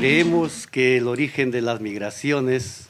Creemos que el origen de las migraciones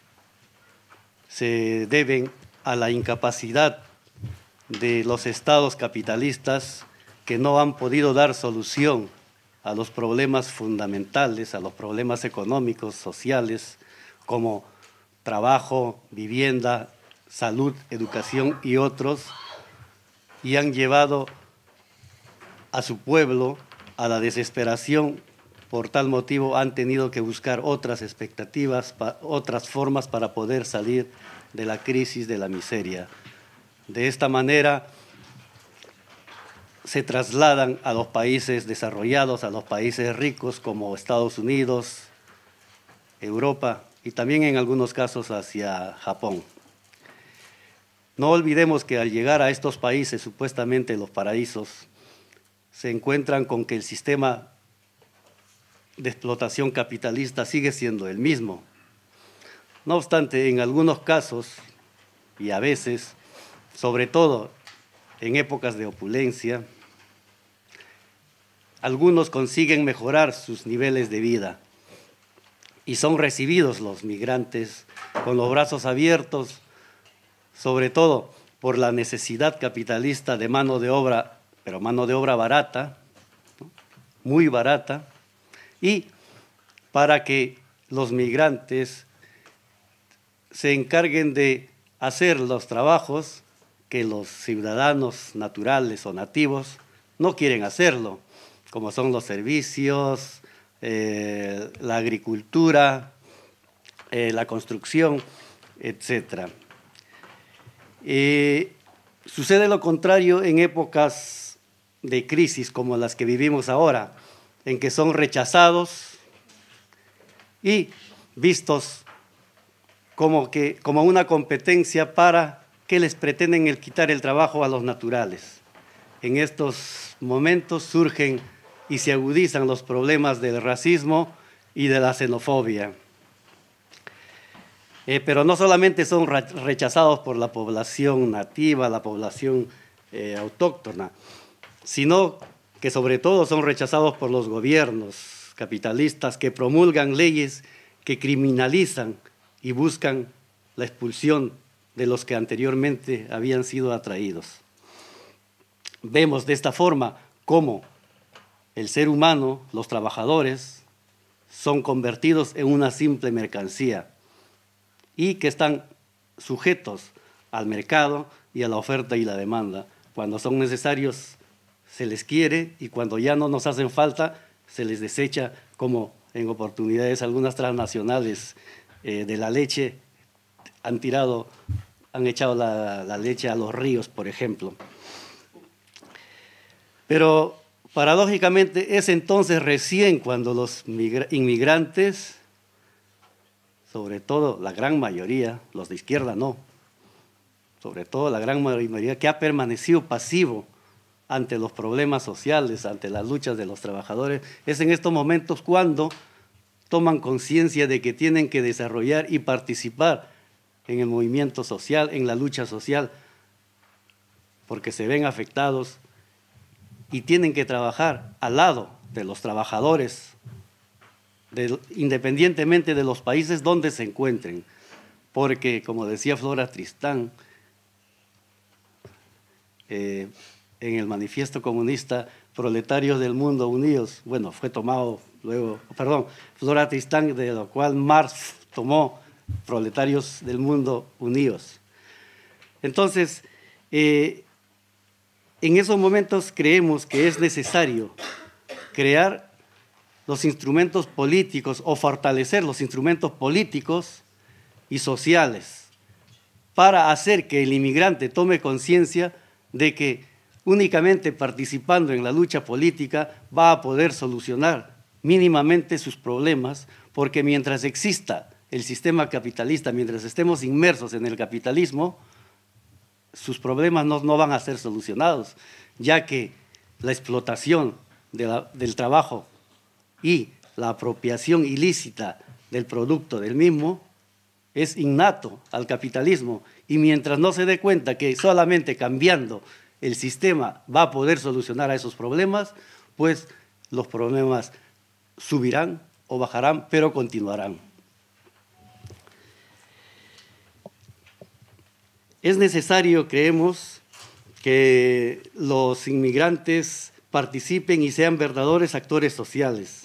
se deben a la incapacidad de los estados capitalistas que no han podido dar solución a los problemas fundamentales, a los problemas económicos, sociales, como trabajo, vivienda, salud, educación y otros, y han llevado a su pueblo a la desesperación. Por tal motivo han tenido que buscar otras expectativas, otras formas para poder salir de la crisis, de la miseria. De esta manera se trasladan a los países desarrollados, a los países ricos como Estados Unidos, Europa y también en algunos casos hacia Japón. No olvidemos que al llegar a estos países, supuestamente los paraísos, se encuentran con que el sistema de explotación capitalista sigue siendo el mismo. No obstante, en algunos casos, y a veces, sobre todo en épocas de opulencia, algunos consiguen mejorar sus niveles de vida y son recibidos los migrantes con los brazos abiertos, sobre todo por la necesidad capitalista de mano de obra, pero mano de obra barata, ¿no? Muy barata, y para que los migrantes se encarguen de hacer los trabajos que los ciudadanos naturales o nativos no quieren hacerlo, como son los servicios, la agricultura, la construcción, etc. Sucede lo contrario en épocas de crisis como las que vivimos ahora, en que son rechazados y vistos como una competencia para que les pretenden quitar el trabajo a los naturales. En estos momentos surgen y se agudizan los problemas del racismo y de la xenofobia. Pero no solamente son rechazados por la población nativa, la población autóctona, sino que sobre todo son rechazados por los gobiernos capitalistas que promulgan leyes que criminalizan y buscan la expulsión de los que anteriormente habían sido atraídos. Vemos de esta forma cómo el ser humano, los trabajadores, son convertidos en una simple mercancía y que están sujetos al mercado y a la oferta y la demanda. Cuando son necesarios se les quiere y cuando ya no nos hacen falta se les desecha, como en oportunidades algunas transnacionales de la leche han echado la leche a los ríos, por ejemplo. Pero paradójicamente es entonces recién cuando los inmigrantes, sobre todo la gran mayoría, los de izquierda no, sobre todo la gran mayoría que ha permanecido pasivo ante los problemas sociales, ante las luchas de los trabajadores, es en estos momentos cuando toman conciencia de que tienen que desarrollar y participar en el movimiento social, en la lucha social, porque se ven afectados y tienen que trabajar al lado de los trabajadores, independientemente de los países donde se encuentren, porque, como decía Flora Tristán, en el Manifiesto Comunista, Proletarios del Mundo Unidos, bueno, fue tomado luego, perdón, Flora Tristán, de lo cual Marx tomó Proletarios del Mundo Unidos. Entonces, en esos momentos creemos que es necesario crear los instrumentos políticos o fortalecer los instrumentos políticos y sociales para hacer que el inmigrante tome conciencia de que únicamente participando en la lucha política va a poder solucionar mínimamente sus problemas, porque mientras exista el sistema capitalista, mientras estemos inmersos en el capitalismo, sus problemas no van a ser solucionados, ya que la explotación del trabajo y la apropiación ilícita del producto del mismo es innato al capitalismo, y mientras no se dé cuenta que solamente cambiando el sistema va a poder solucionar a esos problemas, pues los problemas subirán o bajarán, pero continuarán. Es necesario, creemos, que los inmigrantes participen y sean verdaderos actores sociales.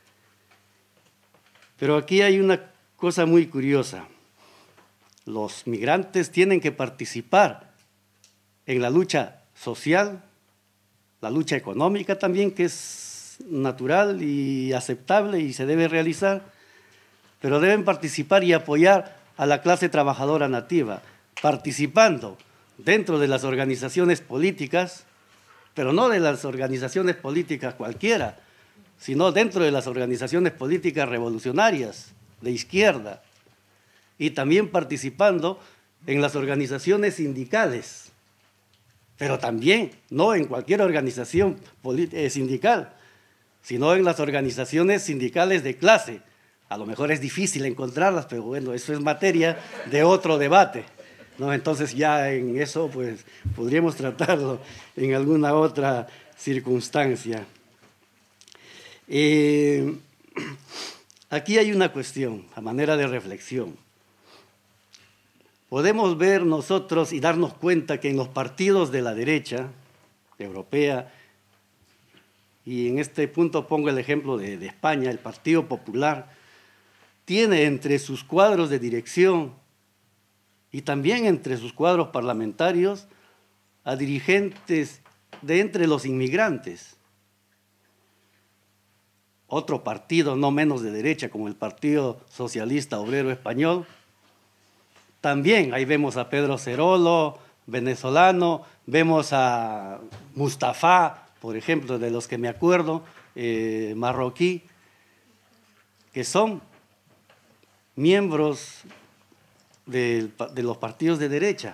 Pero aquí hay una cosa muy curiosa. Los migrantes tienen que participar en la lucha social, la lucha económica también, que es natural y aceptable y se debe realizar, pero deben participar y apoyar a la clase trabajadora nativa, participando dentro de las organizaciones políticas, pero no de las organizaciones políticas cualquiera, sino dentro de las organizaciones políticas revolucionarias, de izquierda, y también participando en las organizaciones sindicales, pero también no en cualquier organización sindical, sino en las organizaciones sindicales de clase. A lo mejor es difícil encontrarlas, pero bueno, eso es materia de otro debate, ¿no? Entonces ya en eso pues podríamos tratarlo en alguna otra circunstancia. Aquí hay una cuestión, a manera de reflexión. Podemos ver nosotros y darnos cuenta que en los partidos de la derecha europea, y en este punto pongo el ejemplo de España, el Partido Popular, tiene entre sus cuadros de dirección y también entre sus cuadros parlamentarios a dirigentes de entre los inmigrantes. Otro partido no menos de derecha, como el Partido Socialista Obrero Español, también ahí vemos a Pedro Cerolo, venezolano, vemos a Mustafa, por ejemplo, de los que me acuerdo, marroquí, que son miembros de los partidos de derecha.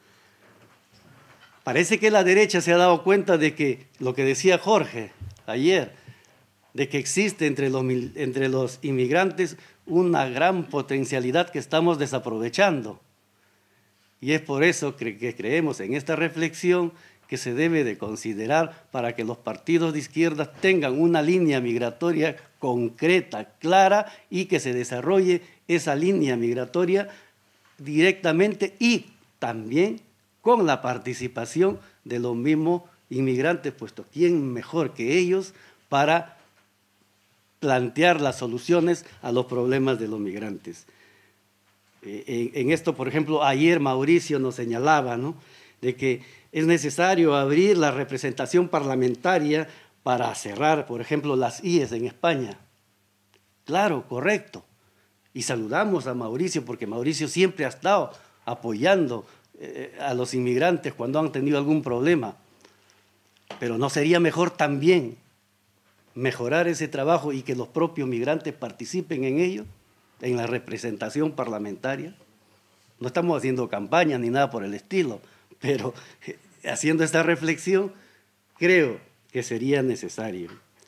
Parece que la derecha se ha dado cuenta de que, lo que decía Jorge ayer, de que existe entre los inmigrantes una gran potencialidad que estamos desaprovechando. Y es por eso que creemos en esta reflexión que se debe de considerar para que los partidos de izquierda tengan una línea migratoria concreta, clara, y que se desarrolle esa línea migratoria directamente y también con la participación de los mismos inmigrantes, puesto quién mejor que ellos para plantear las soluciones a los problemas de los migrantes. En esto, por ejemplo, ayer Mauricio nos señalaba, ¿no?, de que es necesario abrir la representación parlamentaria para cerrar, por ejemplo, las IES en España. Claro, correcto. Y saludamos a Mauricio porque Mauricio siempre ha estado apoyando a los inmigrantes cuando han tenido algún problema. Pero ¿no sería mejor también mejorar ese trabajo y que los propios migrantes participen en ello, en la representación parlamentaria? No estamos haciendo campaña ni nada por el estilo, pero haciendo esta reflexión creo que sería necesario.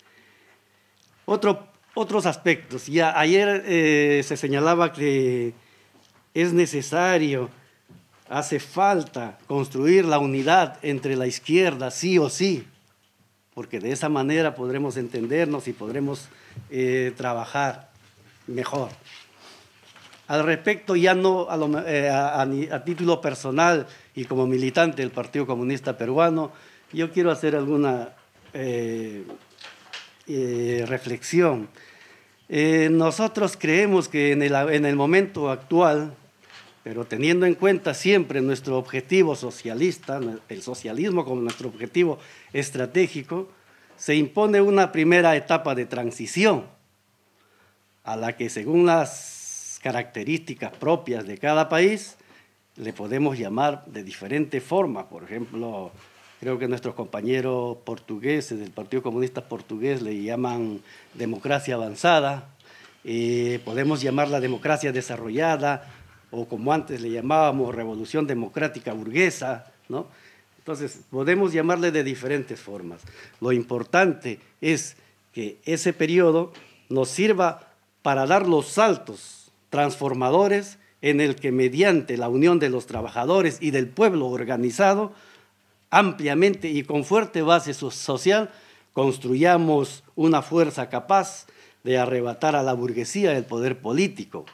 Otros aspectos. Ya ayer se señalaba que es necesario, hace falta construir la unidad entre la izquierda, sí o sí, porque de esa manera podremos entendernos y podremos trabajar mejor. Al respecto, ya no a título personal y como militante del Partido Comunista Peruano, yo quiero hacer alguna reflexión. Nosotros creemos que en el momento actual, pero teniendo en cuenta siempre nuestro objetivo socialista, el socialismo como nuestro objetivo estratégico, se impone una primera etapa de transición a la que, según las características propias de cada país, le podemos llamar de diferente forma. Por ejemplo, creo que nuestros compañeros portugueses del Partido Comunista Portugués le llaman democracia avanzada, podemos llamarla democracia desarrollada, o como antes le llamábamos revolución democrática burguesa, ¿no? Entonces, podemos llamarle de diferentes formas. Lo importante es que ese periodo nos sirva para dar los saltos transformadores en el que, mediante la unión de los trabajadores y del pueblo organizado, ampliamente y con fuerte base social, construyamos una fuerza capaz de arrebatar a la burguesía el poder político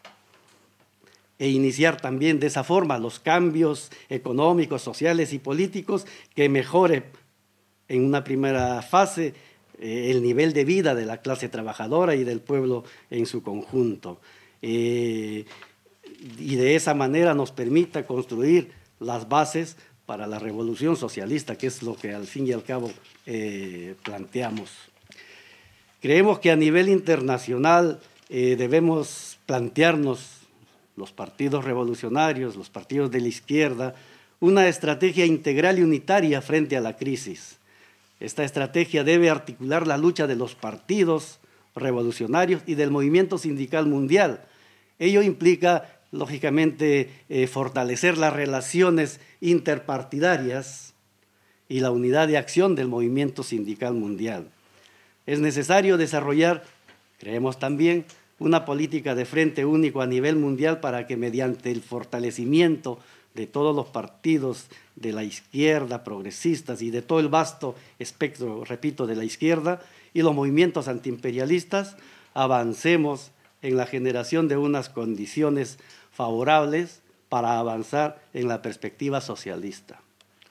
e iniciar también de esa forma los cambios económicos, sociales y políticos que mejore en una primera fase el nivel de vida de la clase trabajadora y del pueblo en su conjunto. Y de esa manera nos permita construir las bases para la revolución socialista, que es lo que al fin y al cabo planteamos. Creemos que a nivel internacional debemos plantearnos, los partidos revolucionarios, los partidos de la izquierda, una estrategia integral y unitaria frente a la crisis. Esta estrategia debe articular la lucha de los partidos revolucionarios y del movimiento sindical mundial. Ello implica, lógicamente, fortalecer las relaciones interpartidarias y la unidad de acción del movimiento sindical mundial. Es necesario desarrollar, creemos también, una política de frente único a nivel mundial para que mediante el fortalecimiento de todos los partidos de la izquierda, progresistas y de todo el vasto espectro, repito, de la izquierda y los movimientos antiimperialistas, avancemos en la generación de unas condiciones favorables para avanzar en la perspectiva socialista.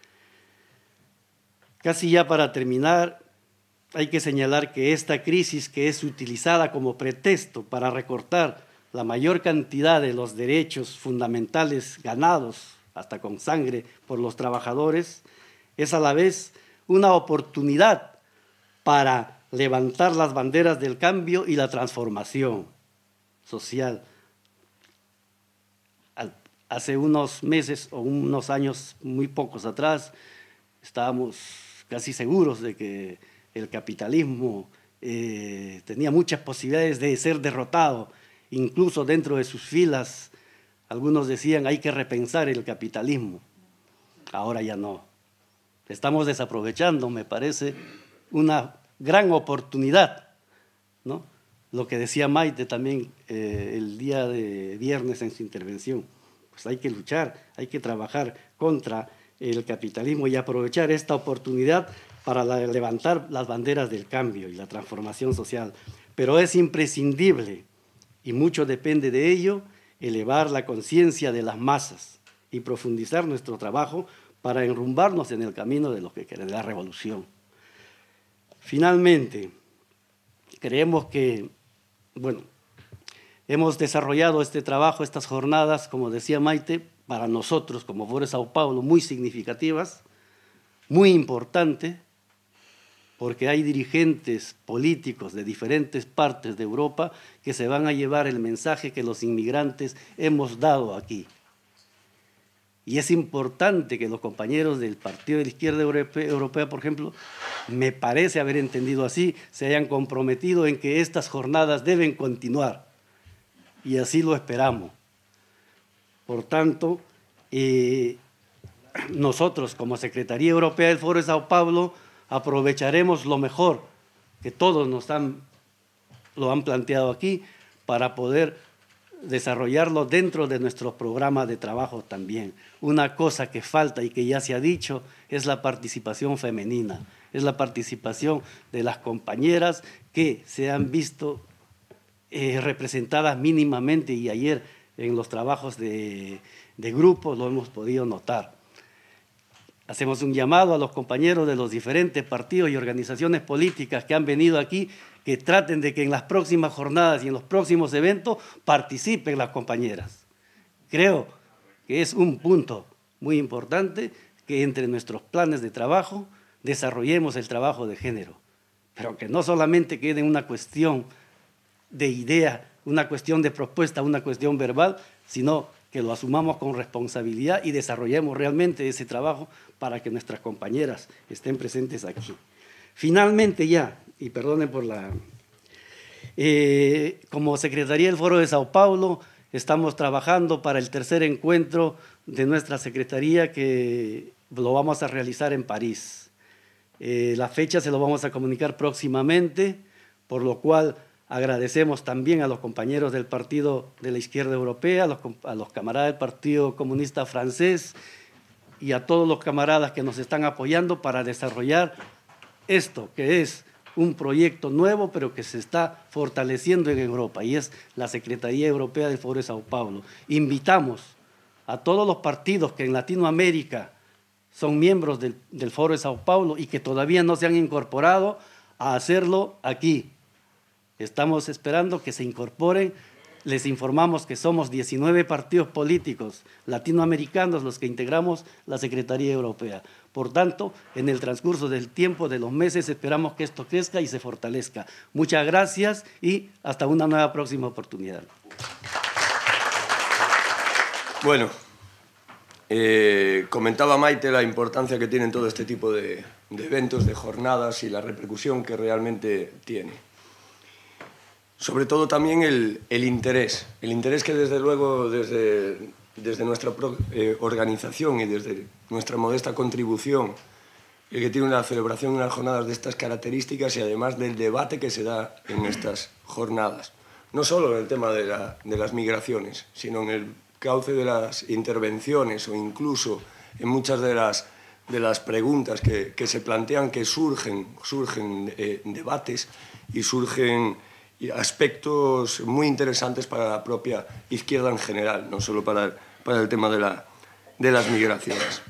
Casi ya para terminar, hay que señalar que esta crisis, que es utilizada como pretexto para recortar la mayor cantidad de los derechos fundamentales ganados, hasta con sangre, por los trabajadores, es a la vez una oportunidad para levantar las banderas del cambio y la transformación social. Hace unos meses o unos años muy pocos atrás, estábamos casi seguros de que el capitalismo tenía muchas posibilidades de ser derrotado, incluso dentro de sus filas. Algunos decían, hay que repensar el capitalismo. Ahora ya no. Estamos desaprovechando, me parece, una gran oportunidad, ¿no? Lo que decía Maite también el día de viernes en su intervención. Pues hay que luchar, hay que trabajar contra el capitalismo y aprovechar esta oportunidad para levantar las banderas del cambio y la transformación social. Pero es imprescindible, y mucho depende de ello, elevar la conciencia de las masas y profundizar nuestro trabajo para enrumbarnos en el camino de lo que quiere la revolución. Finalmente, creemos que, bueno, hemos desarrollado este trabajo, estas jornadas, como decía Maite, para nosotros como Foro de Sao Paulo, muy significativas, muy importantes, porque hay dirigentes políticos de diferentes partes de Europa que se van a llevar el mensaje que los inmigrantes hemos dado aquí. Y es importante que los compañeros del Partido de la Izquierda Europea, por ejemplo, me parece haber entendido así, se hayan comprometido en que estas jornadas deben continuar. Y así lo esperamos. Por tanto, nosotros como Secretaría Europea del Foro de Sao Paulo aprovecharemos lo mejor que todos lo han planteado aquí para poder desarrollarlo dentro de nuestro programa de trabajo también. Una cosa que falta y que ya se ha dicho es la participación femenina, es la participación de las compañeras que se han visto representadas mínimamente, y ayer en los trabajos de grupo lo hemos podido notar. Hacemos un llamado a los compañeros de los diferentes partidos y organizaciones políticas que han venido aquí, que traten de que en las próximas jornadas y en los próximos eventos participen las compañeras. Creo que es un punto muy importante que entre nuestros planes de trabajo desarrollemos el trabajo de género, pero que no solamente quede en una cuestión de idea, una cuestión de propuesta, una cuestión verbal, sino que lo asumamos con responsabilidad y desarrollemos realmente ese trabajo para que nuestras compañeras estén presentes aquí. Finalmente ya, y perdonen por la... como Secretaría del Foro de Sao Paulo, estamos trabajando para el tercer encuentro de nuestra Secretaría, que lo vamos a realizar en París. La fecha se lo vamos a comunicar próximamente, por lo cual agradecemos también a los compañeros del Partido de la Izquierda Europea, a los camaradas del Partido Comunista Francés y a todos los camaradas que nos están apoyando para desarrollar esto, que es un proyecto nuevo, pero que se está fortaleciendo en Europa, y es la Secretaría Europea del Foro de Sao Paulo. Invitamos a todos los partidos que en Latinoamérica son miembros del Foro de Sao Paulo y que todavía no se han incorporado a hacerlo aquí. Estamos esperando que se incorporen. Les informamos que somos 19 partidos políticos latinoamericanos los que integramos la Secretaría Europea. Por tanto, en el transcurso del tiempo, de los meses, esperamos que esto crezca y se fortalezca. Muchas gracias y hasta una nueva próxima oportunidad. Bueno, comentaba Maite la importancia que tienen todo este tipo de eventos, de jornadas y la repercusión que realmente tiene. Sobre todo también el interés que desde luego desde nuestra organización y desde nuestra modesta contribución que tiene una celebración de unas jornadas de estas características y además del debate que se da en estas jornadas. No solo en el tema de las migraciones, sino en el cauce de las intervenciones o incluso en muchas de las preguntas que se plantean, que surgen debates y surgen aspectos muy interesantes para la propia izquierda en general, no solo para el tema de las migraciones.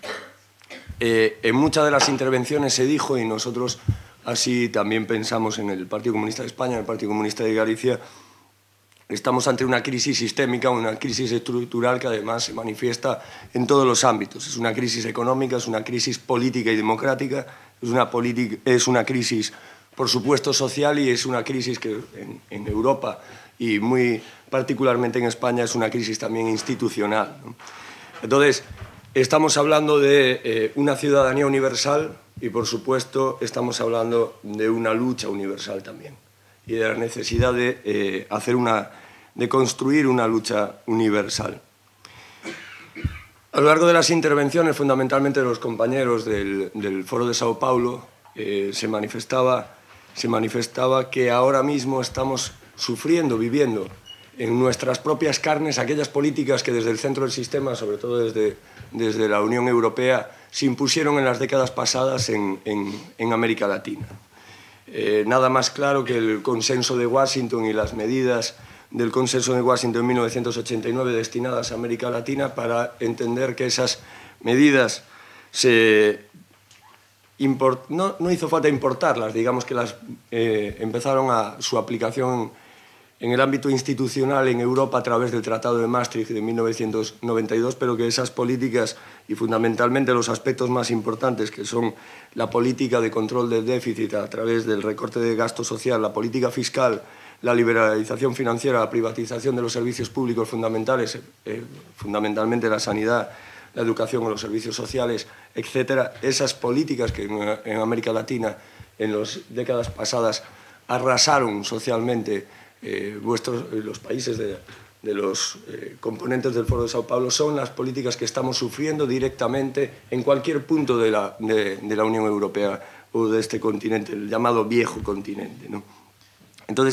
En muchas de las intervenciones se dijo, y nosotros así también pensamos en el Partido Comunista de España, en el Partido Comunista de Galicia, estamos ante una crisis sistémica, una crisis estructural que además se manifiesta en todos los ámbitos. Es una crisis económica, es una crisis política y democrática, es una crisis, por supuesto, social, y es una crisis que en Europa y muy particularmente en España es una crisis también institucional, ¿no? Entonces, estamos hablando de una ciudadanía universal y, por supuesto, estamos hablando de una lucha universal también y de la necesidad de construir una lucha universal. A lo largo de las intervenciones, fundamentalmente de los compañeros del Foro de Sao Paulo, se manifestaba que ahora mismo estamos sufriendo, viviendo en nuestras propias carnes aquellas políticas que desde el centro del sistema, sobre todo desde la Unión Europea, se impusieron en las décadas pasadas en América Latina. Nada más claro que el consenso de Washington y las medidas del consenso de Washington en 1989 destinadas a América Latina, para entender que esas medidas no hizo falta importarlas, digamos que empezaron su aplicación en el ámbito institucional en Europa a través del Tratado de Maastricht de 1992, pero que esas políticas y fundamentalmente los aspectos más importantes, que son la política de control del déficit a través del recorte de gasto social, la política fiscal, la liberalización financiera, la privatización de los servicios públicos fundamentales, fundamentalmente la sanidad, la educación o los servicios sociales, etcétera, esas políticas que en América Latina en las décadas pasadas arrasaron socialmente los países de los componentes del Foro de Sao Paulo, son las políticas que estamos sufriendo directamente en cualquier punto de la Unión Europea o de este continente, el llamado viejo continente, ¿no? Entonces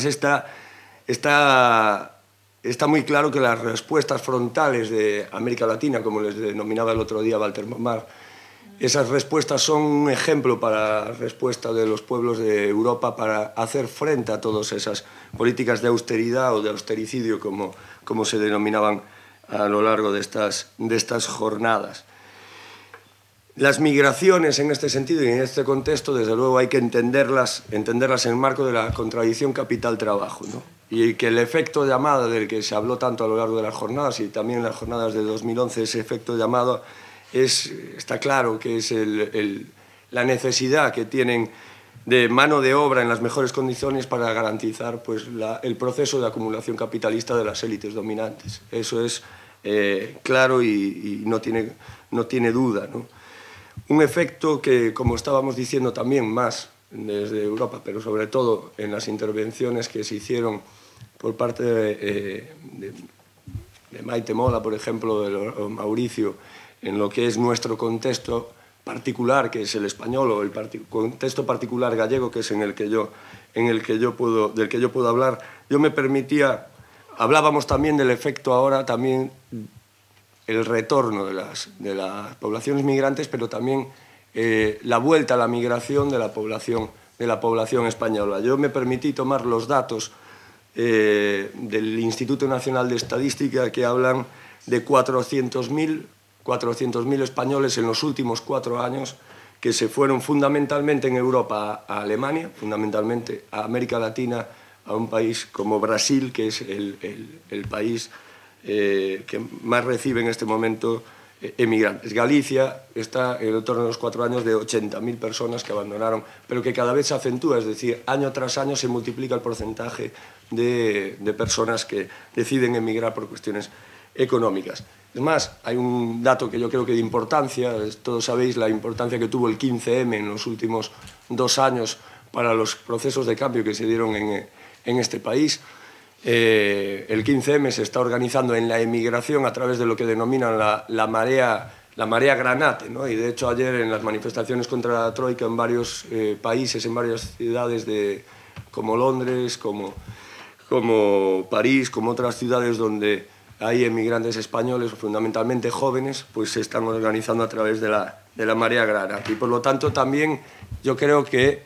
está muy claro que las respuestas frontales de América Latina, como les denominaba el otro día Walter Pomar, esas respuestas son un ejemplo para la respuesta de los pueblos de Europa para hacer frente a todas esas políticas de austeridad o de austericidio, como se denominaban a lo largo de estas jornadas. Las migraciones en este sentido y en este contexto, desde luego, hay que entenderlas en el marco de la contradicción capital-trabajo, ¿no? Y que el efecto llamada del que se habló tanto a lo largo de las jornadas y también en las jornadas de 2011, ese efecto llamado está claro que es la necesidad que tienen de mano de obra en las mejores condiciones para garantizar pues, el proceso de acumulación capitalista de las élites dominantes. Eso es claro y no tiene duda, ¿no? Un efecto que, como estábamos diciendo también más desde Europa, pero sobre todo en las intervenciones que se hicieron por parte de Maite Mola, por ejemplo, de Mauricio, en lo que es nuestro contexto particular, que es el español, o el contexto particular gallego, que es del que yo puedo hablar, yo me permitía, hablábamos también del efecto ahora, también el retorno de las poblaciones migrantes, pero también la vuelta a la migración de la población de la población española. Yo me permití tomar los datos del Instituto Nacional de Estadística, que hablan de 400.000 españoles en los últimos 4 años que se fueron fundamentalmente en Europa a Alemania, fundamentalmente a América Latina, a un país como Brasil, que es el país que más recibe en este momento emigrantes. Galicia está en el torno de los 4 años de 80.000 personas que abandonaron, pero que cada vez se acentúa, es decir, año tras año se multiplica el porcentaje de personas que deciden emigrar por cuestiones económicas. Es más, hay un dato que yo creo que de importancia, todos sabéis la importancia que tuvo el 15M en los últimos 2 años para los procesos de cambio que se dieron en este país. El 15M se está organizando en la emigración a través de lo que denominan la marea granate, ¿no? Y de hecho ayer en las manifestaciones contra la Troika en varios países, en varias ciudades como Londres, como París, como otras ciudades donde hay emigrantes españoles, fundamentalmente jóvenes, pues se están organizando a través de la marea granate. Y por lo tanto también yo creo que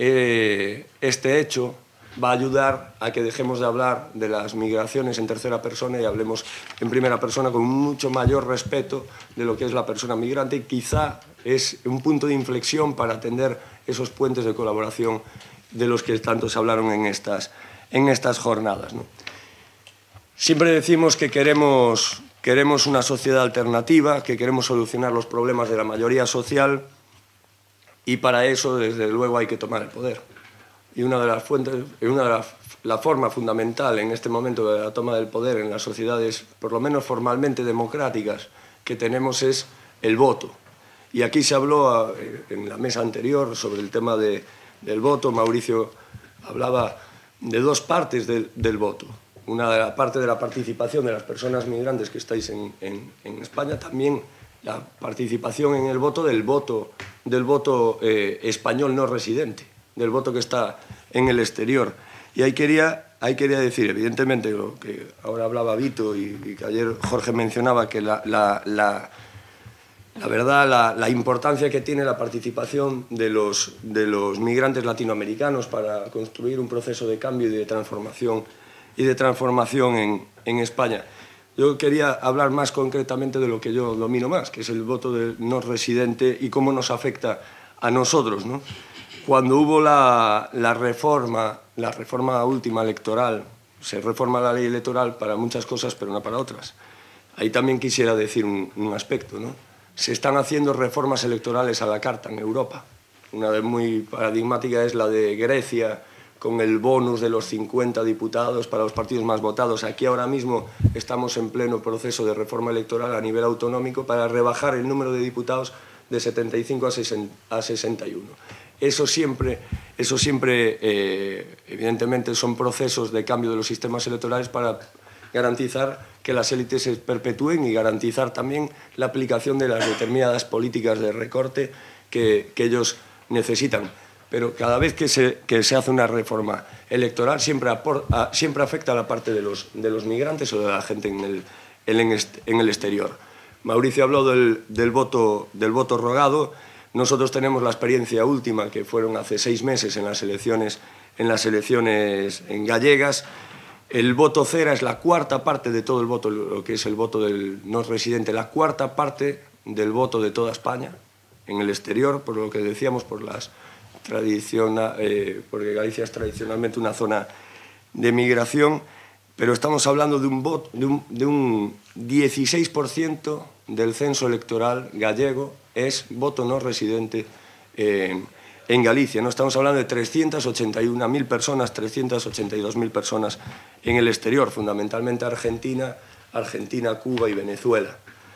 este hecho va a ayudar a que dejemos de hablar de las migraciones en tercera persona y hablemos en primera persona con mucho mayor respeto de lo que es la persona migrante, y quizá es un punto de inflexión para tender esos puentes de colaboración de los que tanto se hablaron en estas jornadas, ¿no? Siempre decimos que queremos una sociedad alternativa, que queremos solucionar los problemas de la mayoría social, y para eso, desde luego, hay que tomar el poder. Y la forma fundamental en este momento de la toma del poder en las sociedades, por lo menos formalmente democráticas, que tenemos es el voto. Y aquí se habló en la mesa anterior sobre el tema del voto. Mauricio hablaba de 2 partes del voto. Una de la parte de la participación de las personas migrantes que estáis en España, también la participación en el voto del voto español no residente, del voto que está en el exterior. Y ahí quería decir, evidentemente, lo que ahora hablaba Vito y que ayer Jorge mencionaba, que la verdad, la importancia que tiene la participación de los migrantes latinoamericanos para construir un proceso de cambio y de transformación en España. Yo quería hablar más concretamente de lo que yo domino más, que es el voto del no residente y cómo nos afecta a nosotros, ¿no? Cuando hubo la reforma última electoral, se reforma la ley electoral para muchas cosas, pero no para otras. Ahí también quisiera decir un aspecto, ¿no? Se están haciendo reformas electorales a la carta en Europa. Una de muy paradigmática es la de Grecia, con el bonus de los 50 diputados para los partidos más votados. Aquí ahora mismo estamos en pleno proceso de reforma electoral a nivel autonómico para rebajar el número de diputados de 75 a 61. Eso siempre evidentemente, son procesos de cambio de los sistemas electorales para garantizar que las élites se perpetúen y garantizar también la aplicación de las determinadas políticas de recorte que ellos necesitan. Pero cada vez que se hace una reforma electoral siempre afecta a la parte de los migrantes o de la gente en el exterior. Mauricio habló del voto rogado. Nosotros tenemos la experiencia última, que fueron hace 6 meses en las elecciones gallegas. El voto cera es la 4ª parte de todo el voto, lo que es el voto del no residente, la 4ª parte del voto de toda España en el exterior, por lo que decíamos, porque Galicia es tradicionalmente una zona de migración, pero estamos hablando de un 16% del censo electoral gallego es voto no residente en Galicia. No estamos hablando de 381.000 personas, 382.000 personas en el exterior, fundamentalmente Argentina, Cuba y Venezuela.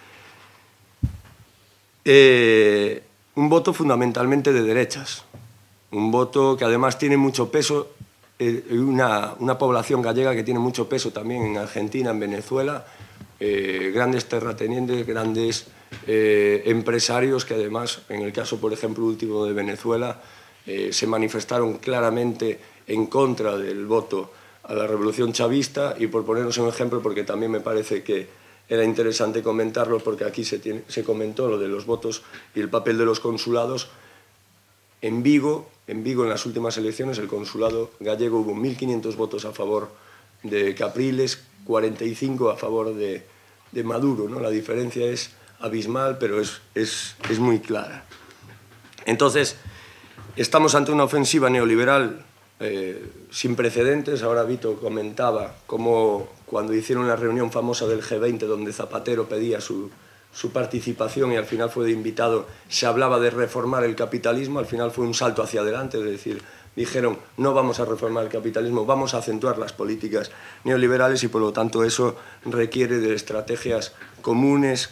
Un voto fundamentalmente de derechas, un voto que además tiene mucho peso, una población gallega que tiene mucho peso también en Argentina, en Venezuela, grandes terratenientes, grandes empresarios que además, en el caso, por ejemplo, último de Venezuela, se manifestaron claramente en contra del voto a la revolución chavista. Y por ponernos un ejemplo, porque también me parece que era interesante comentarlo, porque aquí se comentó lo de los votos y el papel de los consulados. En Vigo en Vigo en las últimas elecciones, el consulado gallego, hubo 1.500 votos a favor de Capriles, 45 a favor de Maduro, ¿no? La diferencia es abismal, pero es muy clara. Entonces, estamos ante una ofensiva neoliberal sin precedentes. Ahora Vito comentaba cómo cuando hicieron la reunión famosa del G20, donde Zapatero pedía su participación y al final fue de invitado, se hablaba de reformar el capitalismo, al final fue un salto hacia adelante, es decir, dijeron no vamos a reformar el capitalismo, vamos a acentuar las políticas neoliberales y por lo tanto eso requiere de estrategias comunes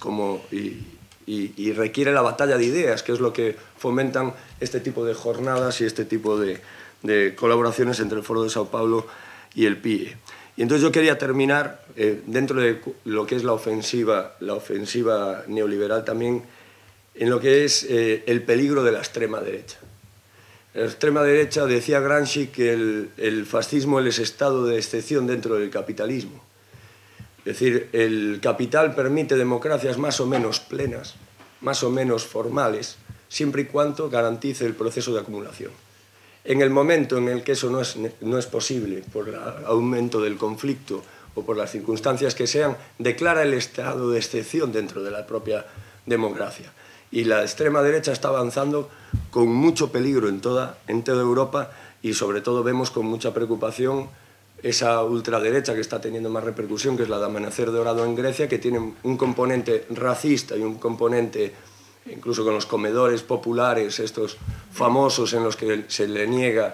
y requiere la batalla de ideas, que es lo que fomentan este tipo de jornadas y este tipo de colaboraciones entre el Foro de Sao Paulo y el PIE. Y entonces yo quería terminar, dentro de lo que es la ofensiva neoliberal, también en lo que es el peligro de la extrema derecha. La extrema derecha, decía Gramsci, que el fascismo es estado de excepción dentro del capitalismo. Es decir, el capital permite democracias más o menos plenas, más o menos formales, siempre y cuando garantice el proceso de acumulación. En el momento en el que eso no es posible, por el aumento del conflicto o por las circunstancias que sean, declara el estado de excepción dentro de la propia democracia. Y la extrema derecha está avanzando con mucho peligro en toda Europa y sobre todo vemos con mucha preocupación esa ultraderecha que está teniendo más repercusión, que es la de Amanecer Dorado en Grecia, que tiene un componente racista y un componente incluso con los comedores populares, estos famosos en los que se le niega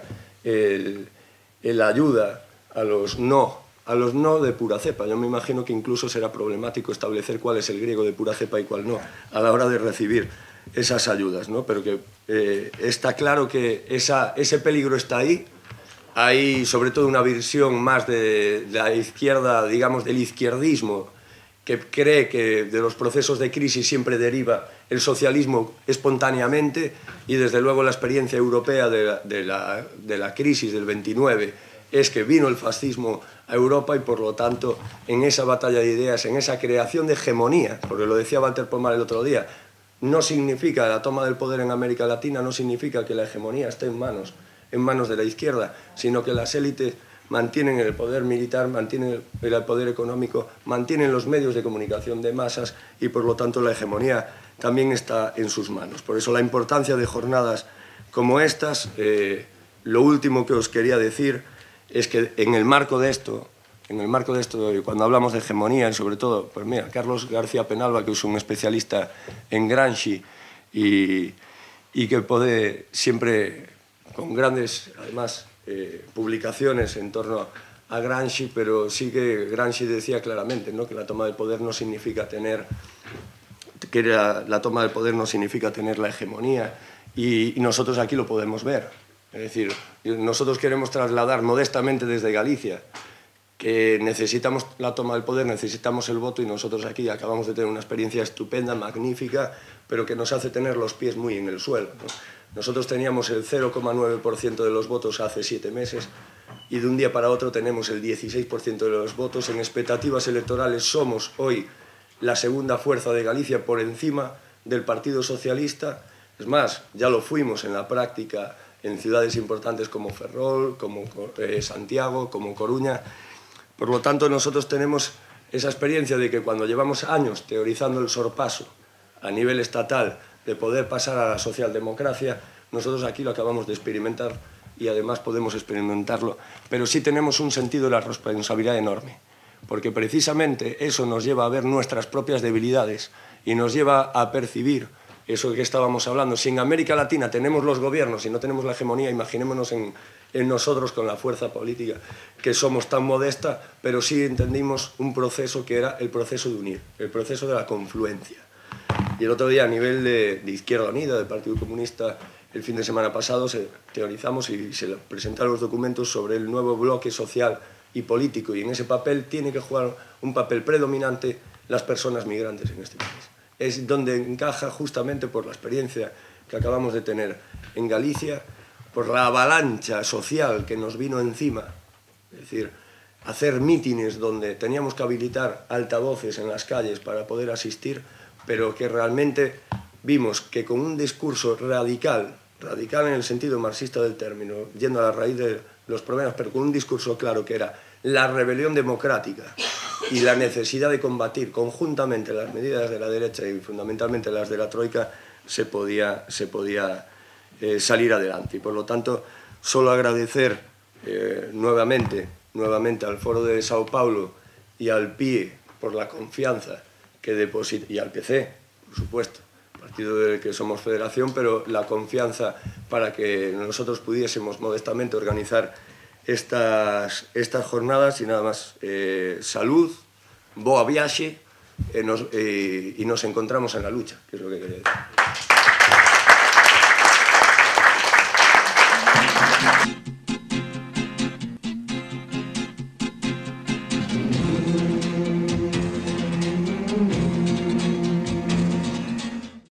la ayuda a los no de pura cepa. Yo me imagino que incluso será problemático establecer cuál es el griego de pura cepa y cuál no, a la hora de recibir esas ayudas, ¿no? Pero que está claro que ese peligro está ahí. Hay sobre todo una visión más de la izquierda, digamos, del izquierdismo, que cree que de los procesos de crisis siempre deriva el socialismo espontáneamente y desde luego la experiencia europea de la crisis del 29 es que vino el fascismo a Europa y por lo tanto en esa batalla de ideas, en esa creación de hegemonía, porque lo decía Walter Pomar el otro día, no significa la toma del poder en América Latina, no significa que la hegemonía esté en manos de la izquierda, sino que las élites mantienen el poder militar, mantienen el poder económico, mantienen los medios de comunicación de masas y por lo tanto la hegemonía también está en sus manos. Por eso la importancia de jornadas como estas. Lo último que os quería decir es que en el marco de esto, cuando hablamos de hegemonía y sobre todo, pues mira, Carlos García Penalba, que es un especialista en Gramsci y que puede siempre con grandes, además, publicaciones en torno a Gramsci, pero sí que Gramsci decía claramente, ¿no?, que la toma del poder no significa tener la hegemonía y nosotros aquí lo podemos ver. Es decir, nosotros queremos trasladar modestamente desde Galicia que necesitamos la toma del poder, necesitamos el voto y nosotros aquí acabamos de tener una experiencia estupenda, magnífica, pero que nos hace tener los pies muy en el suelo, ¿no? Nosotros teníamos el 0,9% de los votos hace 7 meses y de un día para otro tenemos el 16% de los votos. En expectativas electorales somos hoy la segunda fuerza de Galicia por encima del Partido Socialista. Es más, ya lo fuimos en la práctica en ciudades importantes como Ferrol, como Santiago, como Coruña. Por lo tanto, nosotros tenemos esa experiencia de que cuando llevamos años teorizando el sorpaso a nivel estatal de poder pasar a la socialdemocracia, nosotros aquí lo acabamos de experimentar y además podemos experimentarlo, pero sí tenemos un sentido de la responsabilidad enorme, porque precisamente eso nos lleva a ver nuestras propias debilidades y nos lleva a percibir eso que estábamos hablando. Si en América Latina tenemos los gobiernos y no tenemos la hegemonía, imaginémonos en nosotros con la fuerza política que somos tan modesta, pero sí entendimos un proceso que era el proceso de unir, el proceso de la confluencia. Y el otro día, a nivel de Izquierda Unida, del Partido Comunista, el fin de semana pasado teorizamos y se presentaron los documentos sobre el nuevo bloque social y político, y en ese papel tiene que jugar un papel predominante las personas migrantes en este país. Es donde encaja justamente por la experiencia que acabamos de tener en Galicia, por la avalancha social que nos vino encima, es decir, hacer mítines donde teníamos que habilitar altavoces en las calles para poder asistir, pero que realmente vimos que con un discurso radical radical en el sentido marxista del término, yendo a la raíz de los problemas, pero con un discurso claro que era la rebelión democrática y la necesidad de combatir conjuntamente las medidas de la derecha y fundamentalmente las de la Troika, se podía salir adelante. Y por lo tanto, solo agradecer nuevamente al Foro de Sao Paulo y al PIE por la confianza que deposita, y al PC, por supuesto, partido del que somos federación, pero la confianza para que nosotros pudiésemos modestamente organizar estas jornadas. Y nada más, salud, boa viaxe, y nos encontramos en la lucha, que es lo que quería decir.